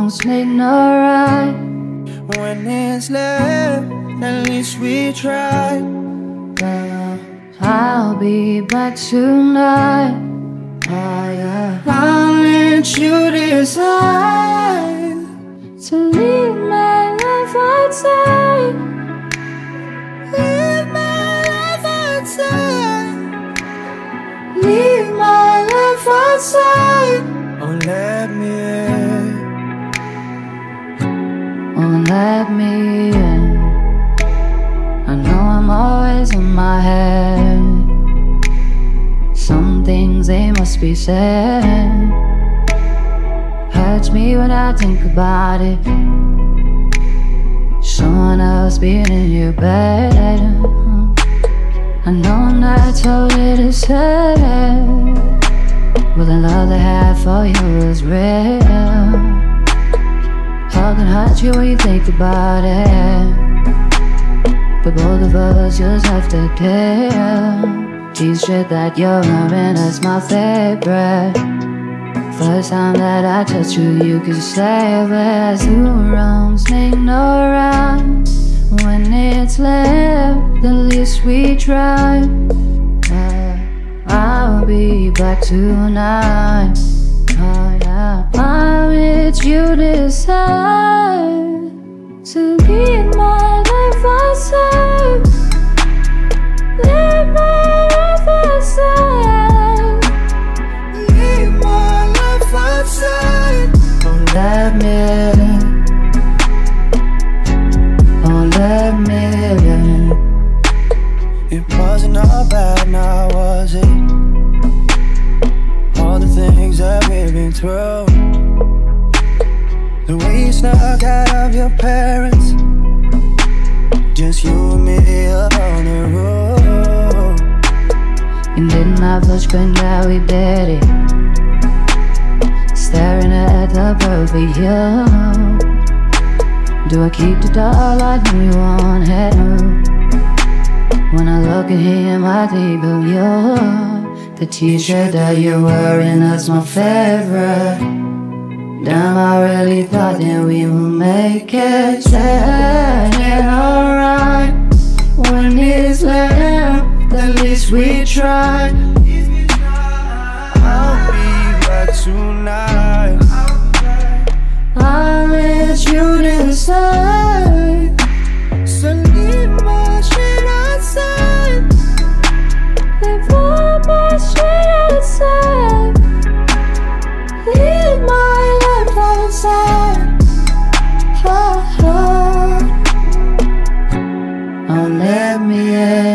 wrongs make no right. When it's left, at least we tried. I'll be back tonight. Oh, yeah. I'll let you decide to leave my life outside. Leave my life outside. Leave my life outside. Oh, let me in. Oh, let me in. I know I'm always in my head. Some things they must be said. Hurts me when I think about it. Someone else being in your bed. I know I'm not totally to say, but the love they had for you was real. How can hurt you when you think about it? But both of us just have to care. These shit that you're wearing is my favorite. First time that I touch you, you can save it. Two wrongs make no right. When it's left, the least we try. I'll be back tonight. Oh, yeah. I'll let you decide to leave my life outside. Leave my life outside. Leave my life outside. Oh, let me in. Oh, let me in. It wasn't all bad, now was it? All the things that we've been through, the way you snuck out of your parents, just you and me up on the road. And didn't have much, but now we did it. Staring at the perfect you. Do I keep the door like we wanted to? When I look at him, I think of you. The t-shirt that you're wearing is my favorite. Damn, I really thought that we would make it. Said it alright. When it's left, at least we tried. I'll be back tonight. I'll let you decide. So leave my shit outside. Leave all my shit outside. Leave my life outside. Oh, oh. Oh, let me in.